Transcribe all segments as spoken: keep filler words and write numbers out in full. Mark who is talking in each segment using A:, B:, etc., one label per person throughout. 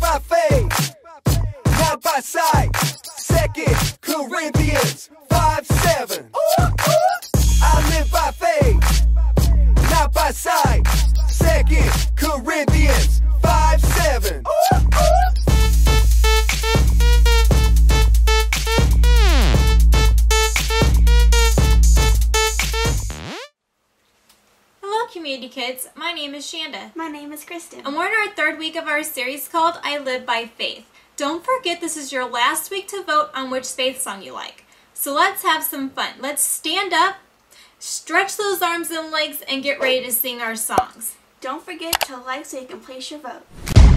A: by faith, not by sight. Second Corinthians five seven. I live by faith, not by sight. Second Corinthians five seven.
B: Hello community kids, my name is Shanda.
C: My name is Kristen.
B: And we're in our third week of our series called I Live by Faith. Don't forget this is your last week to vote on which faith song you like. So let's have some fun. Let's stand up, stretch those arms and legs, and get ready to sing our songs.
C: Don't forget to like so you can place your vote.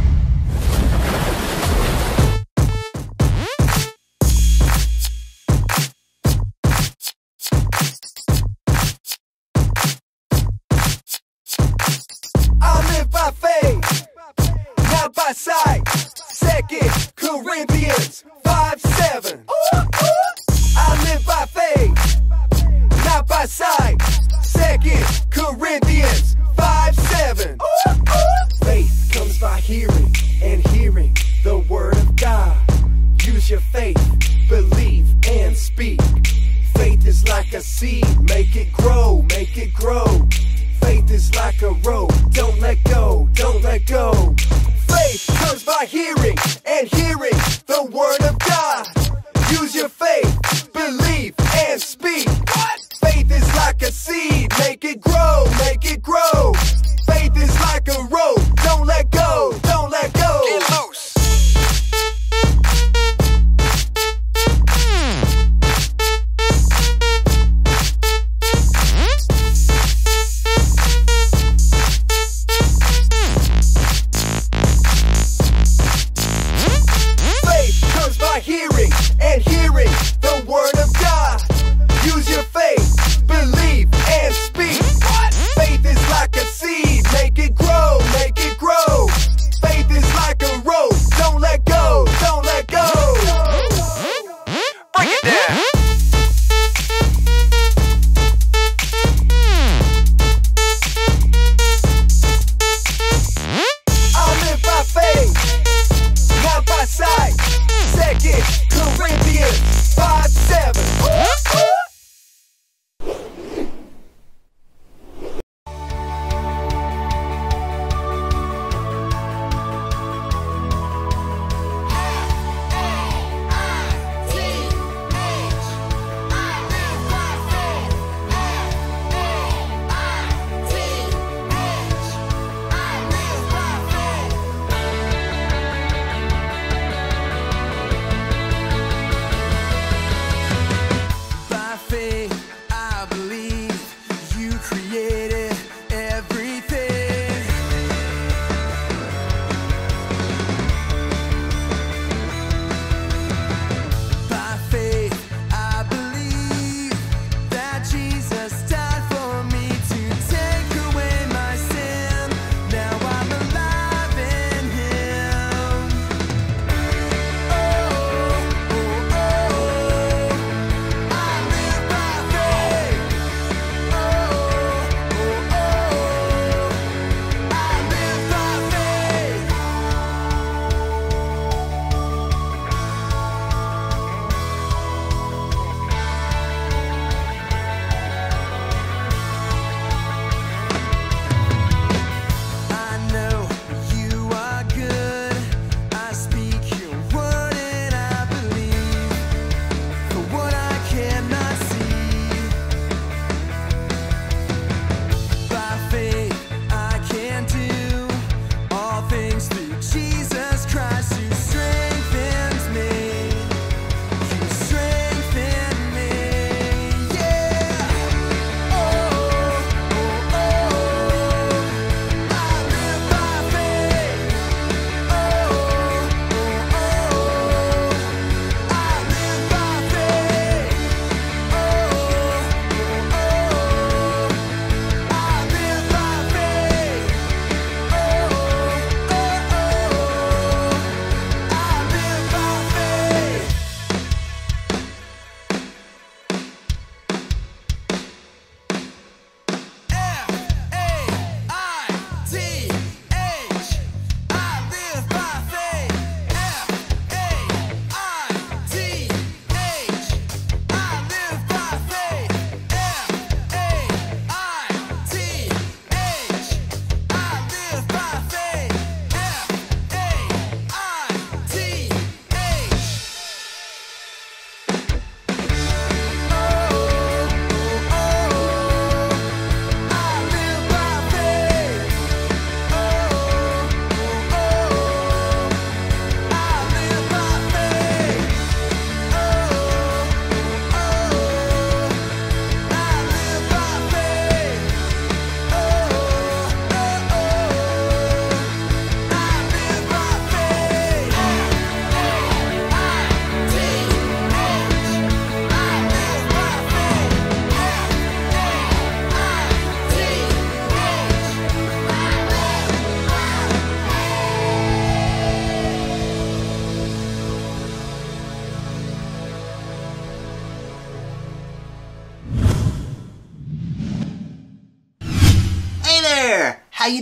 A: I live by faith, not by sight. Second Corinthians five seven. I live by faith, not by sight. Second Corinthians five seven. Faith comes by hearing, and hearing the word of God. Use your faith, believe and speak. Faith is like a seed, make it grow, make it grow. Faith is like a rope, don't let go, don't let go. Faith comes by hearing, and hearing the word of God. Use your faith, believe and speak. Faith is like a seed, make it grow, make it grow. Faith is like a rope, don't let go, don't let go. Get loose.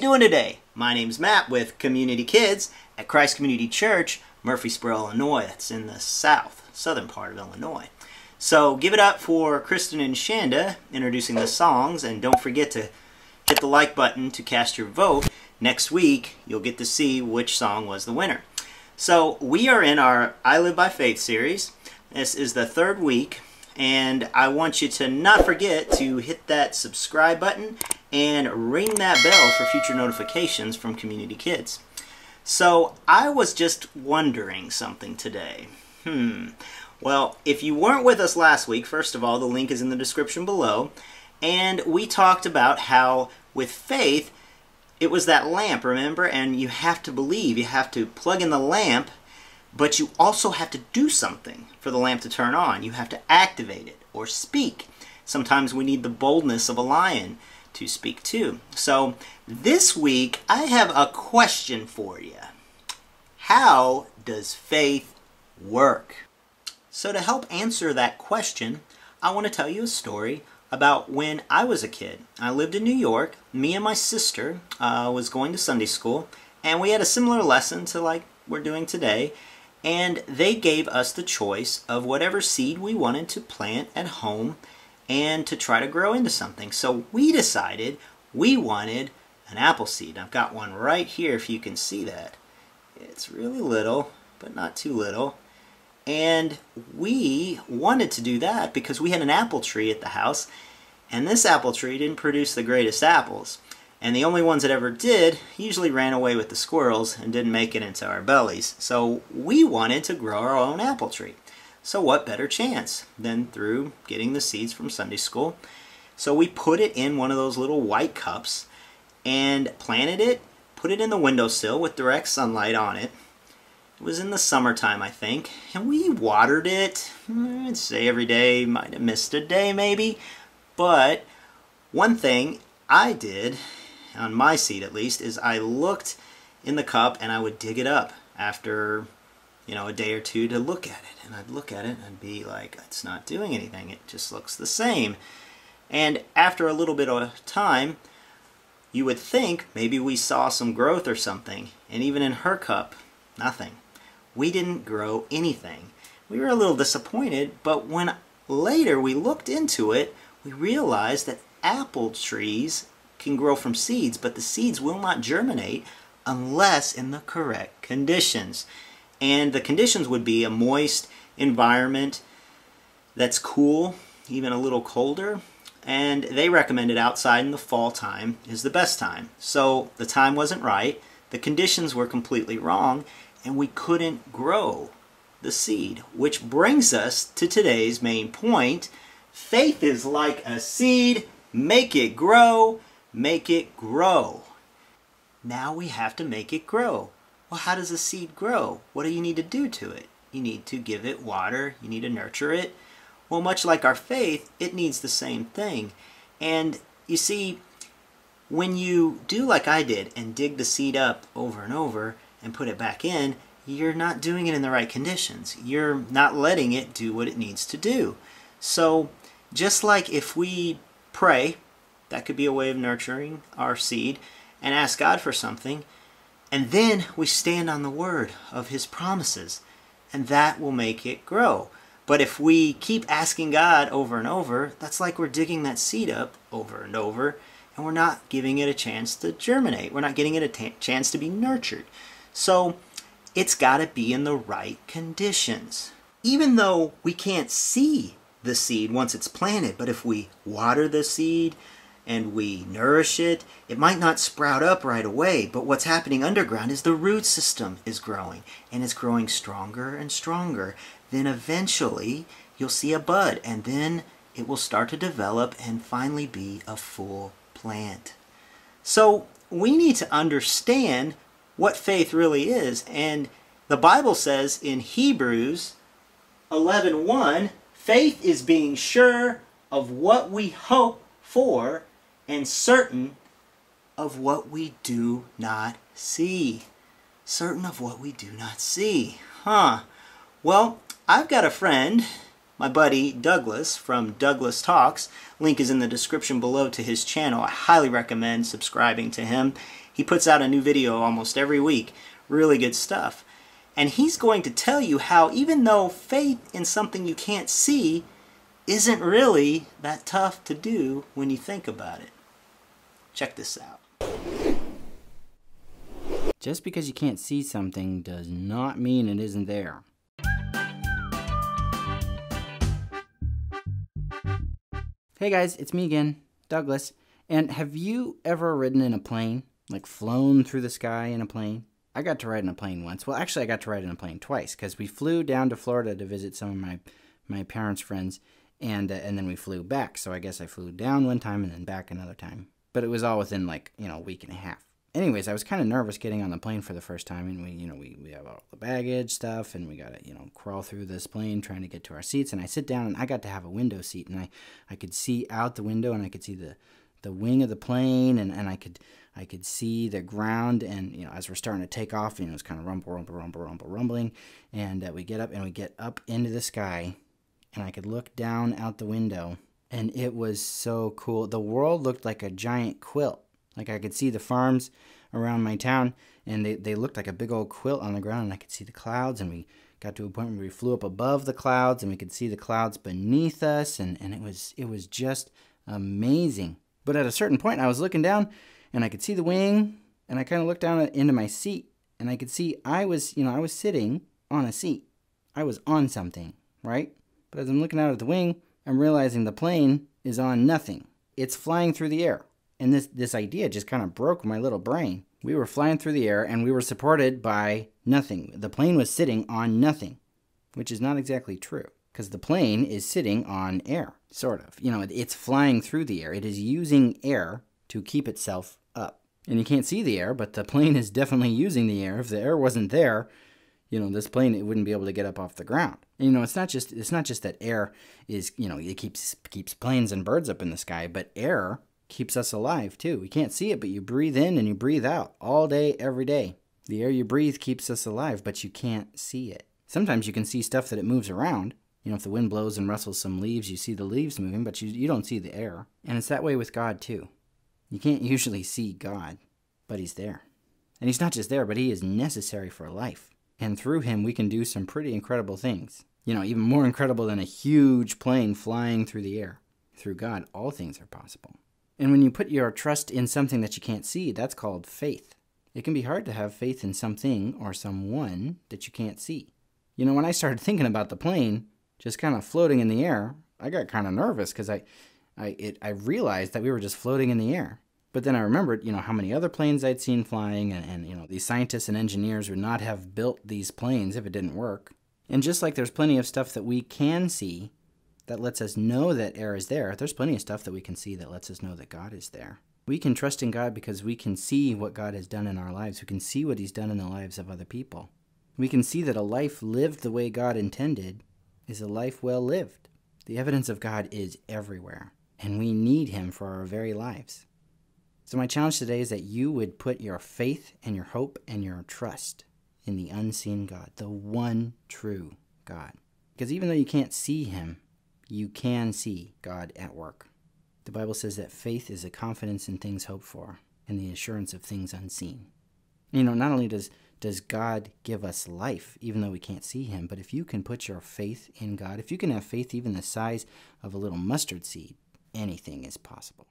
D: doing today? My name's Matt with Community Kids at Christ Community Church, Murphysboro, Illinois. That's in the south, southern part of Illinois. So give it up for Kristen and Shanda introducing the songs, and don't forget to hit the like button to cast your vote. Next week, you'll get to see which song was the winner. So we are in our I Live by Faith series. This is the third week, and I want you to not forget to hit that subscribe button and ring that bell for future notifications from Community Kids. So I was just wondering something today. Hmm. Well, if you weren't with us last week, first of all, the link is in the description below, and we talked about how with faith, it was that lamp, remember? And you have to believe, you have to plug in the lamp, but you also have to do something for the lamp to turn on. You have to activate it or speak. Sometimes we need the boldness of a lion to speak too. So this week, I have a question for you. How does faith work? So to help answer that question, I want to tell you a story about when I was a kid. I lived in New York. Me and my sister uh, was going to Sunday school, and we had a similar lesson to like we're doing today. And they gave us the choice of whatever seed we wanted to plant at home and to try to grow into something. So we decided we wanted an apple seed. I've got one right here if you can see that. It's really little, but not too little. And we wanted to do that because we had an apple tree at the house, and this apple tree didn't produce the greatest apples. And the only ones that ever did usually ran away with the squirrels and didn't make it into our bellies. So we wanted to grow our own apple tree. So what better chance than through getting the seeds from Sunday school? So we put it in one of those little white cups and planted it, put it in the windowsill with direct sunlight on it. It was in the summertime, I think, and we watered it, I'd say every day, might have missed a day maybe. But one thing I did, on my seed at least, is I looked in the cup and I would dig it up after, you know, a day or two to look at it. And I'd look at it and I'd be like, it's not doing anything, it just looks the same. And after a little bit of time, you would think maybe we saw some growth or something. And even in her cup, nothing. We didn't grow anything. We were a little disappointed, but when later we looked into it, we realized that apple trees can grow from seeds, but the seeds will not germinate unless in the correct conditions. And the conditions would be a moist environment that's cool, even a little colder, and they recommended outside in the fall time is the best time. So the time wasn't right, the conditions were completely wrong, and we couldn't grow the seed. Which brings us to today's main point. Faith is like a seed. Make it grow. Make it grow. Now we have to make it grow. Well, how does a seed grow? What do you need to do to it? You need to give it water. You need to nurture it. Well, much like our faith, it needs the same thing. And you see, when you do like I did and dig the seed up over and over and put it back in, you're not doing it in the right conditions. You're not letting it do what it needs to do. So just like if we pray, that could be a way of nurturing our seed, and ask God for something, and then we stand on the word of His promises, and that will make it grow. But if we keep asking God over and over, that's like we're digging that seed up over and over, and we're not giving it a chance to germinate. We're not getting it a t- chance to be nurtured. So it's got to be in the right conditions. Even though we can't see the seed once it's planted, but if we water the seed and we nourish it, it might not sprout up right away, but what's happening underground is the root system is growing, and it's growing stronger and stronger. Then eventually you'll see a bud, and then it will start to develop and finally be a full plant. So we need to understand what faith really is, and the Bible says in Hebrews eleven one, faith is being sure of what we hope for and certain of what we do not see. Certain of what we do not see. Huh. Well, I've got a friend, my buddy Douglas from Douglas Talks. Link is in the description below to his channel. I highly recommend subscribing to him. He puts out a new video almost every week. Really good stuff. And he's going to tell you how even though faith in something you can't see isn't really that tough to do when you think about it. Check this out.
E: Just because you can't see something does not mean it isn't there. Hey guys, it's me again, Douglas. And have you ever ridden in a plane? Like flown through the sky in a plane? I got to ride in a plane once. Well, actually I got to ride in a plane twice because we flew down to Florida to visit some of my, my parents' friends and, uh, and then we flew back. So I guess I flew down one time and then back another time. But it was all within like, you know, a week and a half. Anyways, I was kind of nervous getting on the plane for the first time, and we, you know, we, we have all the baggage stuff, and we got to, you know, crawl through this plane trying to get to our seats, and I sit down, and I got to have a window seat, and I, I could see out the window, and I could see the, the wing of the plane, and, and I could, I could see the ground, and, you know, as we're starting to take off, you know, it's kind of rumble, rumble, rumble, rumble, rumbling, and uh, we get up, and we get up into the sky, and I could look down out the window, and it was so cool. The world looked like a giant quilt. Like I could see the farms around my town, and they, they looked like a big old quilt on the ground, and I could see the clouds, and we got to a point where we flew up above the clouds, and we could see the clouds beneath us, and, and it was it was just amazing. But at a certain point, I was looking down, and I could see the wing, and I kind of looked down into my seat, and I could see I was, you know, I was sitting on a seat. I was on something, right? But as I'm looking out at the wing, I'm realizing the plane is on nothing. It's flying through the air. And this, this idea just kind of broke my little brain. We were flying through the air, and we were supported by nothing. The plane was sitting on nothing, which is not exactly true, because the plane is sitting on air, sort of. You know, it's flying through the air. It is using air to keep itself up. And you can't see the air, but the plane is definitely using the air. If the air wasn't there, you know, this plane, it wouldn't be able to get up off the ground. And, you know, it's not just it's not just that air is, you know, it keeps keeps planes and birds up in the sky, but air keeps us alive too. We can't see it, but you breathe in and you breathe out all day, every day. The air you breathe keeps us alive, but you can't see it. Sometimes you can see stuff that it moves around. You know, if the wind blows and rustles some leaves, you see the leaves moving, but you, you don't see the air. And it's that way with God too. You can't usually see God, but He's there. And He's not just there, but He is necessary for life. And through Him, we can do some pretty incredible things. You know, even more incredible than a huge plane flying through the air. Through God, all things are possible. And when you put your trust in something that you can't see, that's called faith. It can be hard to have faith in something or someone that you can't see. You know, when I started thinking about the plane just kind of floating in the air, I got kind of nervous because I, I, it, I realized that we were just floating in the air. But then I remembered, you know, how many other planes I'd seen flying, and, and you know, these scientists and engineers would not have built these planes if it didn't work. And just like there's plenty of stuff that we can see that lets us know that air is there, there's plenty of stuff that we can see that lets us know that God is there. We can trust in God because we can see what God has done in our lives. We can see what He's done in the lives of other people. We can see that a life lived the way God intended is a life well lived. The evidence of God is everywhere, and we need Him for our very lives. So my challenge today is that you would put your faith and your hope and your trust in the unseen God, the one true God. Because even though you can't see Him, you can see God at work. The Bible says that faith is a confidence in things hoped for and the assurance of things unseen. You know, not only does, does God give us life, even though we can't see Him, but if you can put your faith in God, if you can have faith even the size of a little mustard seed, anything is possible.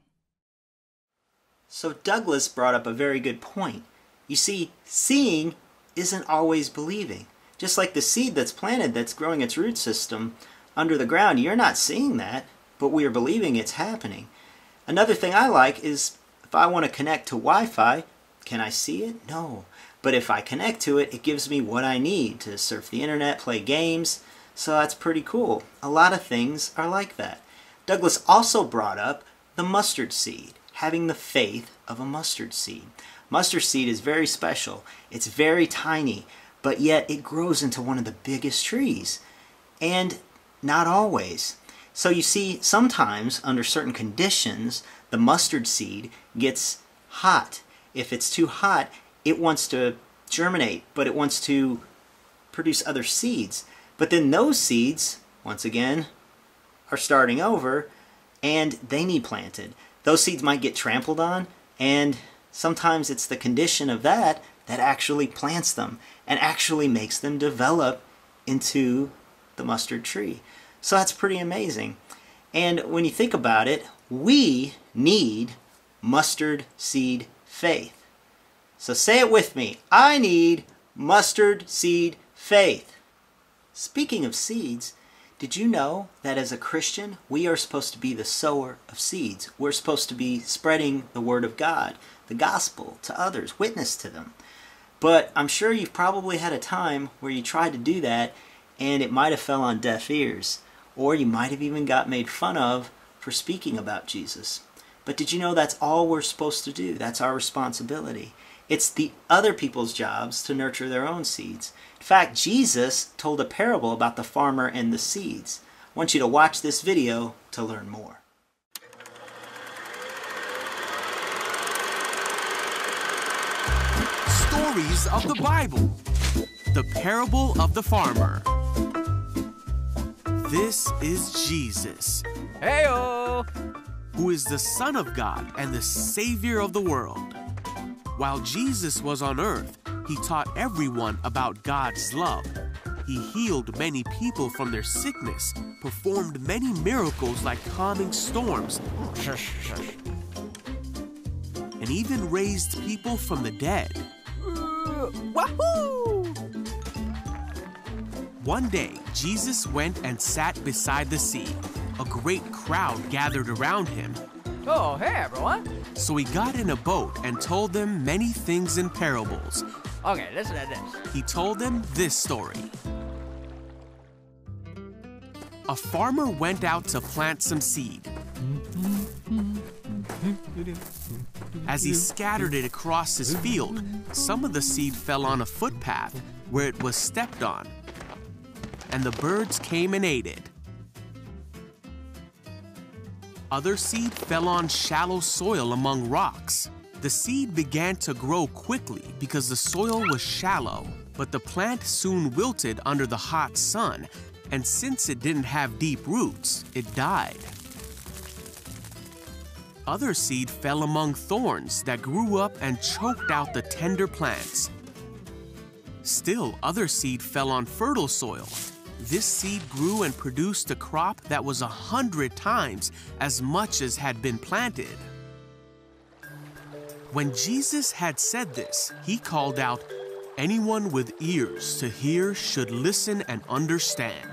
D: So Douglas brought up a very good point. You see, seeing isn't always believing. Just like the seed that's planted that's growing its root system under the ground, you're not seeing that, but we are believing it's happening. Another thing I like is if I want to connect to Wi-Fi, can I see it? No. But if I connect to it, it gives me what I need to surf the internet, play games, so that's pretty cool. A lot of things are like that. Douglas also brought up the mustard seed, having the faith of a mustard seed. Mustard seed is very special. It's very tiny, but yet it grows into one of the biggest trees. And not always. So you see, sometimes under certain conditions, the mustard seed gets hot. If it's too hot, it wants to germinate, but it wants to produce other seeds. But then those seeds, once again, are starting over, and they need planted. Those seeds might get trampled on, and Sometimes it's the condition of that that actually plants them and actually makes them develop into the mustard tree. So that's pretty amazing. And when you think about it, we need mustard seed faith. So say it with me. I need mustard seed faith. Speaking of seeds, did you know that as a Christian, we are supposed to be the sower of seeds? We're supposed to be spreading the word of God, the gospel, to others, witness to them. But I'm sure you've probably had a time where you tried to do that and it might have fell on deaf ears, or you might have even got made fun of for speaking about Jesus. But did you know that's all we're supposed to do? That's our responsibility. It's the other people's jobs to nurture their own seeds. In fact, Jesus told a parable about the farmer and the seeds. I want you to watch this video to learn more.
F: Stories of the Bible. The parable of the farmer. This is Jesus.
G: Heyo!
F: Who is the Son of God and the Savior of the world. While Jesus was on earth, he taught everyone about God's love. He healed many people from their sickness, performed many miracles like calming storms, and even raised people from the dead.
G: Uh, wahoo!
F: One day, Jesus went and sat beside the sea. A great crowd gathered around him.
G: Oh, hey, everyone.
F: So he got in a boat and told them many things in parables.
G: Okay, listen to this.
F: He told them this story. A farmer went out to plant some seed. As he scattered it across his field, some of the seed fell on a footpath where it was stepped on, and the birds came and ate it. Other seed fell on shallow soil among rocks. The seed began to grow quickly because the soil was shallow, but the plant soon wilted under the hot sun, and since it didn't have deep roots, it died. Other seed fell among thorns that grew up and choked out the tender plants. Still, other seed fell on fertile soil. This seed grew and produced a crop that was a hundred times as much as had been planted. When Jesus had said this, he called out, "Anyone with ears to hear should listen and understand."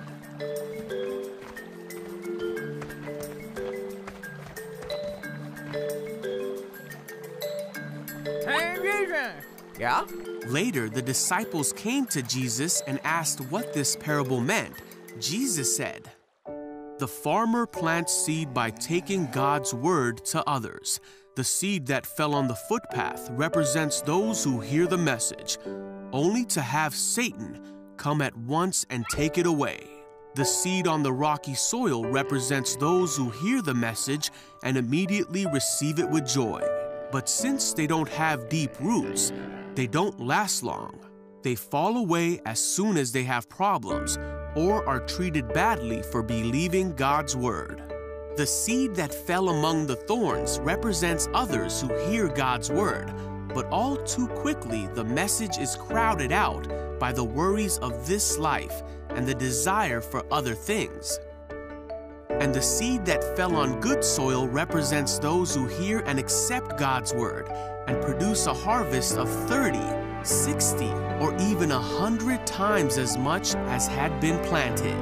G: Hey, Jesus. Yeah?
F: Later, the disciples came to Jesus and asked what this parable meant. Jesus said, "The farmer plants seed by taking God's word to others. The seed that fell on the footpath represents those who hear the message, only to have Satan come at once and take it away. The seed on the rocky soil represents those who hear the message and immediately receive it with joy. But since they don't have deep roots, they don't last long. They fall away as soon as they have problems or are treated badly for believing God's word. The seed that fell among the thorns represents others who hear God's word, but all too quickly the message is crowded out by the worries of this life and the desire for other things. And the seed that fell on good soil represents those who hear and accept God's word and produce a harvest of thirty, sixty, or even a hundred times as much as had been planted."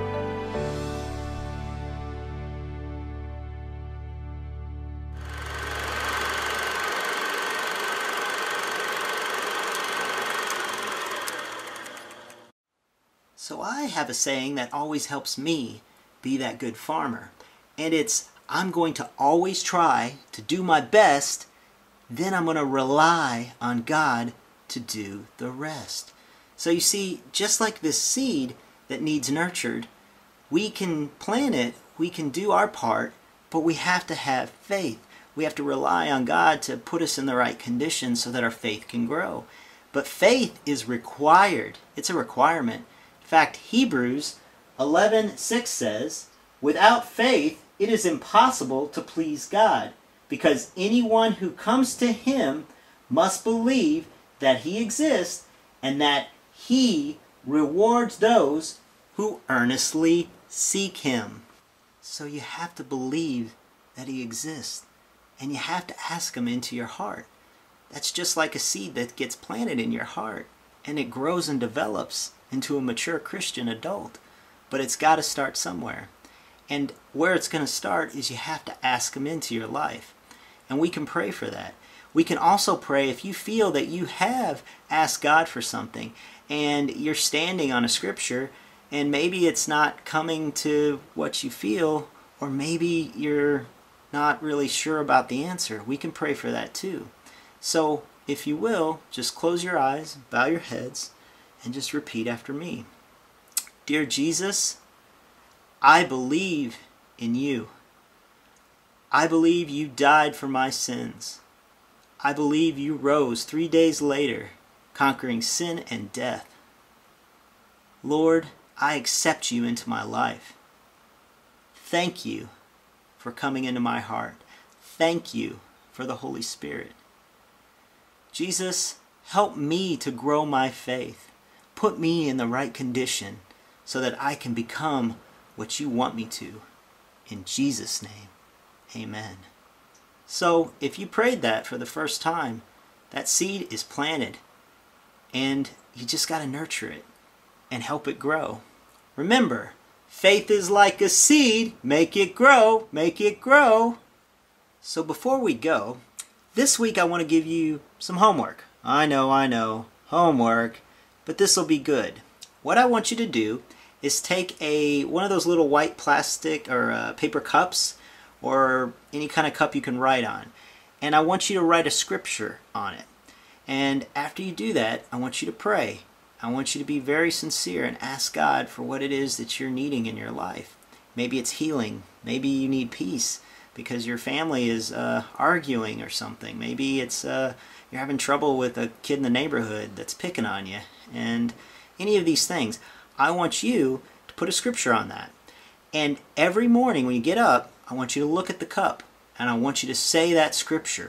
D: So I have a saying that always helps me be that good farmer. And it's, I'm going to always try to do my best, then I'm going to rely on God to do the rest. So you see, just like this seed that needs nurtured, we can plant it, we can do our part, but we have to have faith. We have to rely on God to put us in the right conditions so that our faith can grow. But faith is required. It's a requirement. In fact, Hebrews eleven six says, "Without faith it is impossible to please God, because anyone who comes to him must believe that he exists and that he rewards those who earnestly seek him. So you have to believe that he exists, and you have to ask him into your heart. That's just like a seed that gets planted in your heart, and it grows and develops into a mature Christian adult. But it's got to start somewhere. And where it's going to start is you have to ask him into your life. And we can pray for that. We can also pray if you feel that you have asked God for something and you're standing on a scripture and maybe it's not coming to what you feel, or maybe you're not really sure about the answer. We can pray for that too. So if you will, just close your eyes, bow your heads, and just repeat after me. Dear Jesus, I believe in you. I believe you died for my sins. I believe you rose three days later, conquering sin and death. Lord, I accept you into my life. Thank you for coming into my heart. Thank you for the Holy Spirit. Jesus, help me to grow my faith. Put me in the right condition so that I can become what you want me to. In Jesus' name, amen. So if you prayed that for the first time, that seed is planted, and you just got to nurture it and help it grow. Remember, faith is like a seed. Make it grow, make it grow. So before we go, this week I want to give you some homework. I know, I know, homework, but this will be good. What I want you to do is take a one of those little white plastic or uh, paper cups, or any kind of cup you can write on. And I want you to write a scripture on it. And after you do that, I want you to pray. I want you to be very sincere and ask God for what it is that you're needing in your life. Maybe it's healing. Maybe you need peace because your family is uh, arguing or something. Maybe it's uh, you're having trouble with a kid in the neighborhood that's picking on you. And any of these things, I want you to put a scripture on that. And every morning when you get up, I want you to look at the cup, and I want you to say that scripture,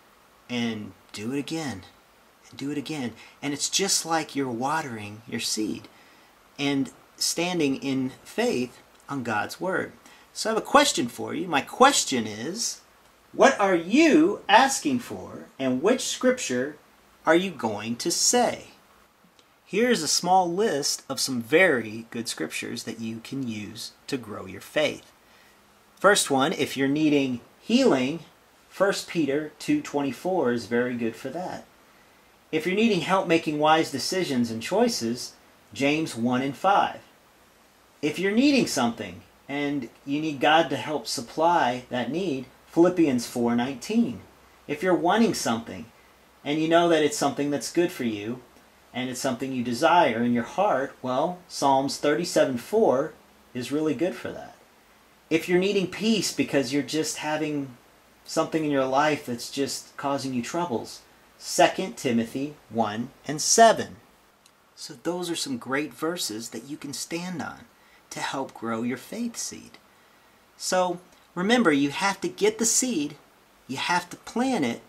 D: and do it again, and do it again. And it's just like you're watering your seed and standing in faith on God's Word. So I have a question for you. My question is, what are you asking for, and which scripture are you going to say? Here's a small list of some very good scriptures that you can use to grow your faith. First one, if you're needing healing, First Peter two twenty-four is very good for that. If you're needing help making wise decisions and choices, James one and five. If you're needing something and you need God to help supply that need, Philippians four nineteen. If you're wanting something and you know that it's something that's good for you and it's something you desire in your heart, well, Psalms thirty-seven four is really good for that. If you're needing peace because you're just having something in your life that's just causing you troubles, Second Timothy one and seven. So those are some great verses that you can stand on to help grow your faith seed. So remember, you have to get the seed, you have to plant it,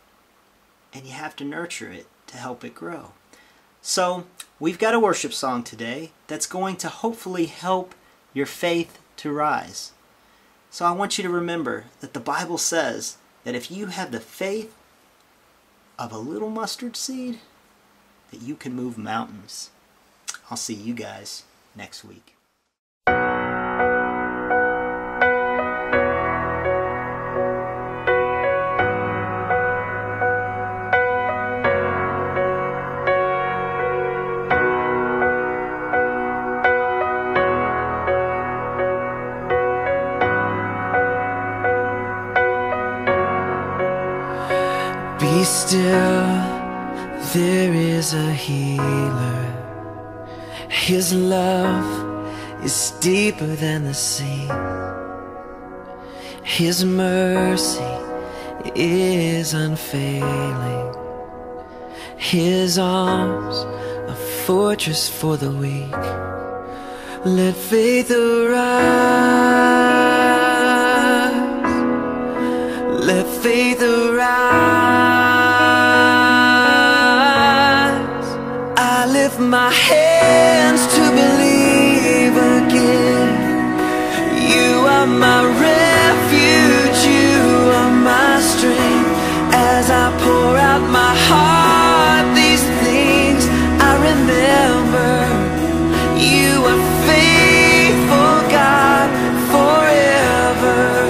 D: and you have to nurture it to help it grow. So we've got a worship song today that's going to hopefully help your faith to rise. So I want you to remember that the Bible says that if you have the faith of a little mustard seed, that you can move mountains. I'll see you guys next week.
H: Be still, there is a healer. His love is deeper than the sea. His mercy is unfailing. His arms a fortress for the weak. Let faith arise. Let faith arise. I lift my hands to believe again. You are my refuge, you are my strength. As I pour out my heart, these things I remember. You are faithful, God, forever.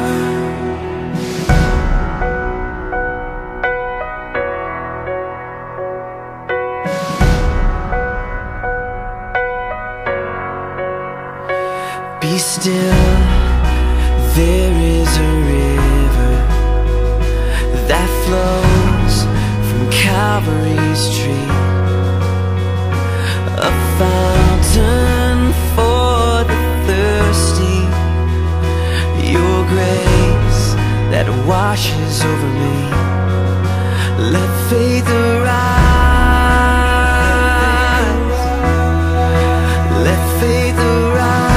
H: Be still, there is a river that flows from Calvary's tree, a fountain for the thirsty. Your grace that washes over me. Let faith arise. Let faith arise.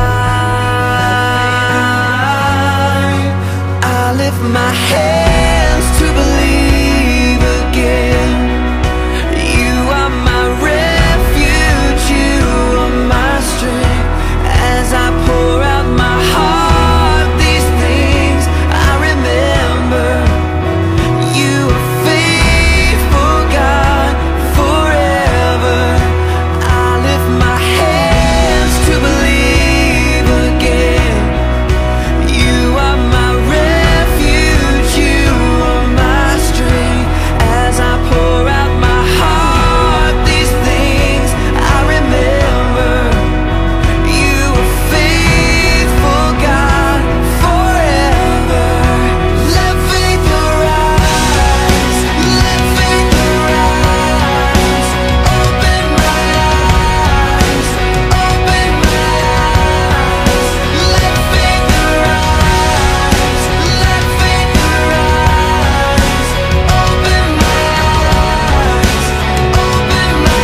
H: I lift my hands to believe again. You are my refuge, you are my strength. As I pour out my heart, these things I remember. You are faithful, God, forever. I lift my hands to believe again. You are my refuge, you are my strength. As I pour out my heart, these things I remember. You are faithful, God, forever. Let faith arise, let faith arise. Open my eyes, open my eyes. Let faith arise, let faith arise. Open my eyes, open my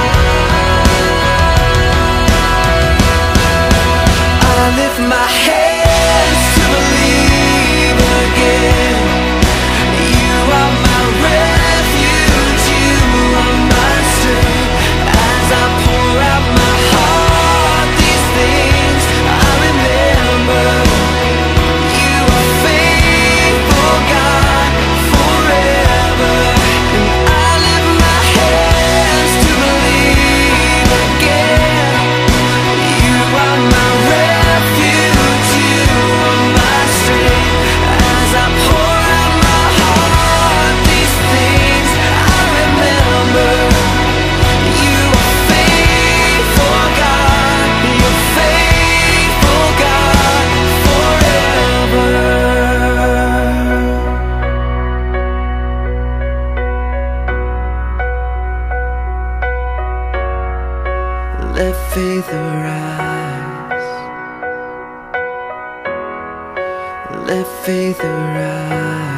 H: eyes. I lift my hands to believe again. You are my refuge, you are my strength. As I pour out my heart, these things I remember. You are faithful, God, forever. And I lift my hands to believe again. You are my refuge, you are my strength. As I pour out my heart, these things I remember. You are faithful, God, you're faithful, God, forever. Let faith arise. Let faith arise.